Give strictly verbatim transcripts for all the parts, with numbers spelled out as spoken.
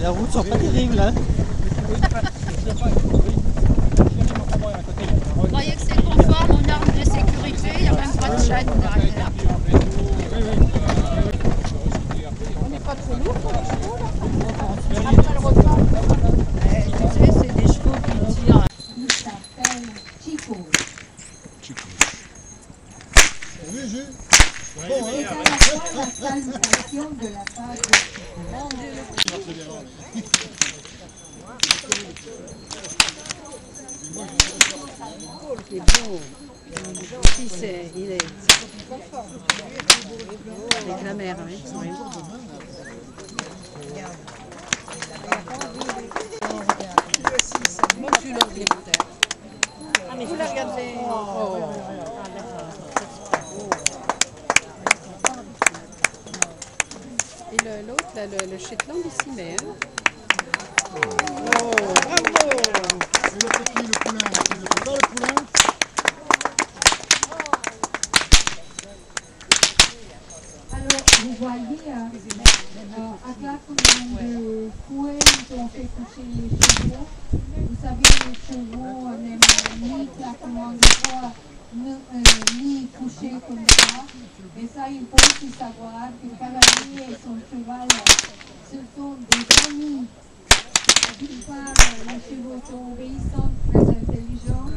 La route sont pas terribles, hein. Vous croyez que c'est conforme aux normes de sécurité? Il n'y a même pas de chaîne derrière. On n'est pas trop lourd pour les chevaux là? Après le repas. Eh, tu sais, c'est des chevaux qui tirent. Il s'appelle Chico. Chico. C'est à la fois la salutation de la part de Chico. Il est beau. Si, c'est, il est. Avec la mer, oui. oui. Moi, je suis là, je l'ai peut-être. Ah, mais vous la regardez. Oh. Et l'autre, là, le, le Shetland, il s'y met. Hein. Oh, bravo! Et le petit, le poulain, c'est le pas le poulain. Alors, vous voyez, euh, à claquement de fouet, ils ont fait coucher les chevaux. Vous savez, les chevaux n'aiment ni claquement de fouet, ni, euh, ni coucher comme ça. Mais ça, il faut aussi savoir que le cavalier et son cheval, ce sont des amis. D'une part, les chevaux sont obéissants, très intelligents.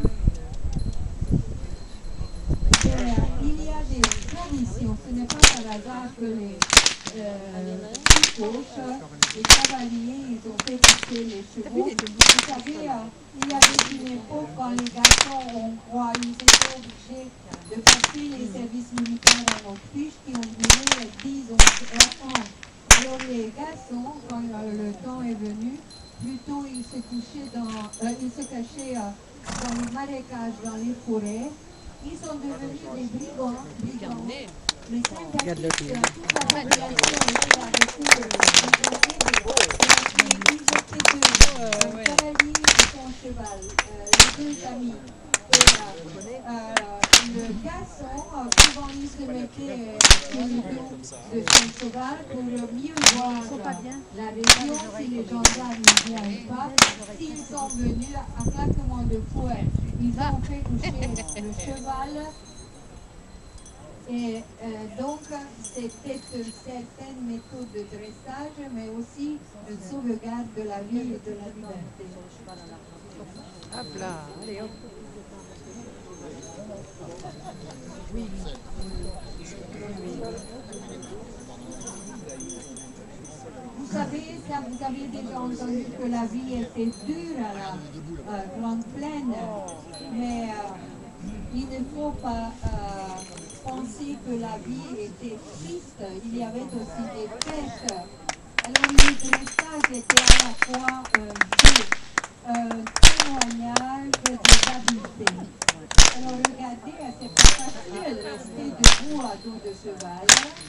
Et, euh, il y a des traditions, ce n'est pas par hasard que les euh, coachs, les cavaliers, ils ont fait coucher les chevaux. Vous savez, euh, il y avait une époque quand les garçons ont croix, ils étaient obligés de passer les services militaires en Autriche qui ont duré dix onze ans. Alors les garçons, quand euh, le temps est venu, plutôt ils se couchaient dans, euh, ils se cachaient euh, dans les marécages, dans les forêts. Ils sont devenus des brigands, brigands. Les sympathistes, toute la population était arrêtée, ils étaient deux, un cavalier et son cheval, euh, les deux amis. Et euh, euh, le garçon, euh, souvent il se mettait euh, sur le dos de son cheval pour mieux voir euh, la région, si les gendarmes ne viennent pas, s'ils sont venus à claquement de fouet. Ils ont fait coucher le cheval. Et euh, donc, c'était une certaine méthode de dressage, mais aussi de sauvegarde de la vie et de la liberté. Hop là, allez hop. Oui. Vous savez, ça, vous avez déjà entendu que la vie était dure à la euh, Grande Plaine, mais euh, il ne faut pas euh, penser que la vie était triste. Il y avait aussi des fêtes. Alors le dressage était à la fois un euh, témoignage des habiletés. Alors regardez, c'est pas facile de rester debout à dos de cheval.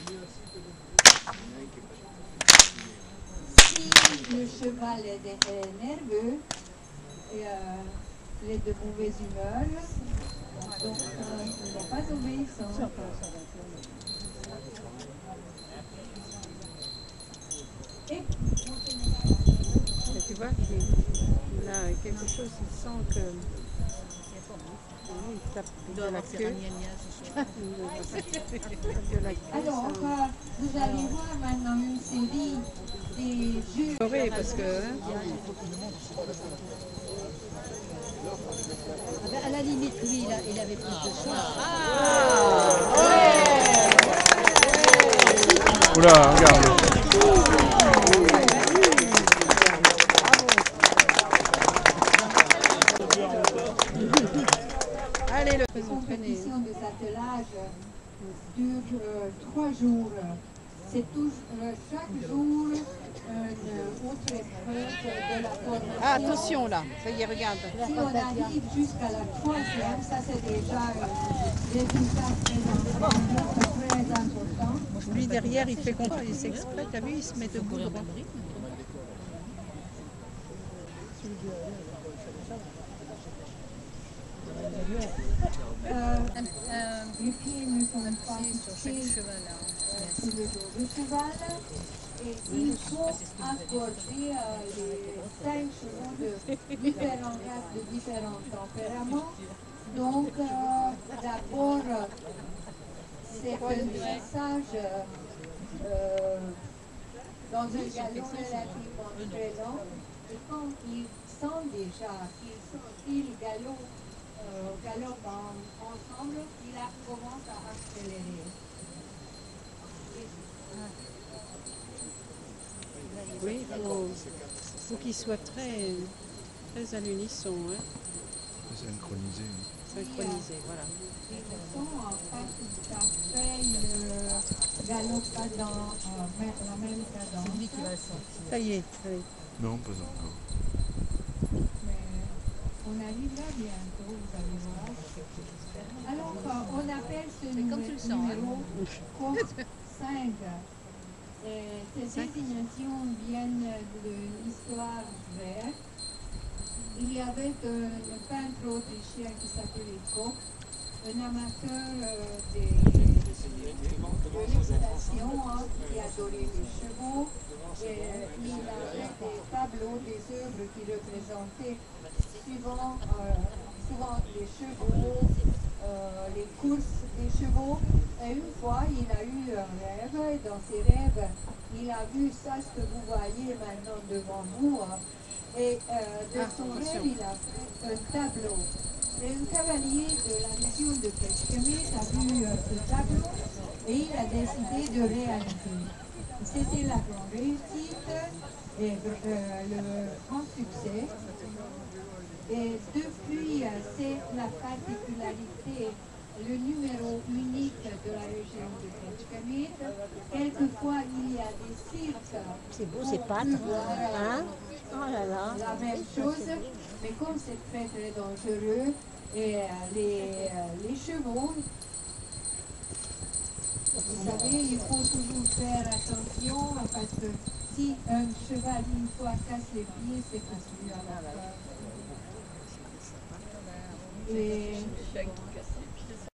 Si le cheval est, est nerveux, et, euh, il est de mauvaise humeur, donc euh, il n'est pas obéissant. Et tu vois qu'il a quelque chose, il sent que... Oui, il tape de la queue. alors, euh, vous allez voir maintenant une série des jeux. Oui, parce que... Hein, À la limite, lui, il, a, il avait plus de chance. ah ouais. Oula, regarde. Allez, le la compétition des attelages dure euh, trois jours. C'est euh, chaque jour une autre épreuve de la formation. Ah, attention là, ça y est, regarde. Si on arrive jusqu'à la troisième, ça c'est déjà un résultat très, très important. Lui derrière, il fait contrôle, il s'exprès, t'as vu, il se met debout. Euh, les pieds ne sont pas sur chaque fixés cheval là. sur le dos du cheval. Et il faut accorder euh, les cinq chevaux de différentes races, de différents tempéraments. Donc, euh, d'abord, c'est un dressage euh, dans un galop relativement très lent. Et quand ils sentent déjà qu'ils sont- qu'ils galopent, euh, galopent en- ensemble, il a, commence à accélérer. Oui, il faut, faut qu'il soit très, très à l'unisson, hein, Synchronisé. synchronisé, voilà. Ils ne sont en fait tout à fait, ils ne galopent pas dans euh, même- la même cadence. Ça y est, oui. Non, pas encore. Mais on arrivera bientôt, vous allez voir. Alors, euh, on appelle ce numé- numéro course cinq. Et ces désignations viennent de l'histoire vraie. Il y avait un peintre autrichien qui s'appelait Koch, un amateur euh, des, de l'équitation, hein, qui adorait les chevaux. Et il avait des tableaux, des œuvres qui représentaient suivant, euh, souvent les chevaux, euh, les courses des chevaux. Et une fois, il a eu un rêve, et dans ses rêves, il a vu ça, ce que vous voyez maintenant devant vous. Hein. Et euh, de Ah, son attention. rêve, il a fait un tableau. Et un cavalier de la région de Kecskemét a vu euh, ce tableau et il a décidé de réaliser. C'était la grande réussite et euh, le grand succès. Et depuis, euh, c'est la particularité, le numéro unique de la région de Kecskemét. Quelquefois, il y a des cirques. C'est beau pour ces pattes, pouvoir, euh, hein? Oh là là. la même chose, mais comme c'est très très dangereux, et euh, les, euh, les chevaux, vous savez, il faut toujours faire attention parce que si un cheval une fois casse les pieds, c'est que celui à la fin. Et